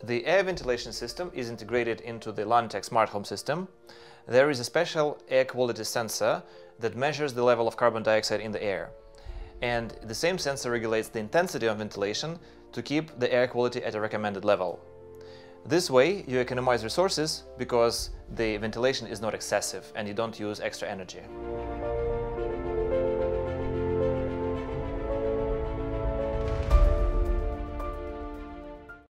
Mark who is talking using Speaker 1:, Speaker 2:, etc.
Speaker 1: The air ventilation system is integrated into the LarniTech smart home system. There is a special air quality sensor that measures the level of carbon dioxide in the air. And the same sensor regulates the intensity of ventilation to keep the air quality at a recommended level. This way you economize resources because the ventilation is not excessive and you don't use extra energy.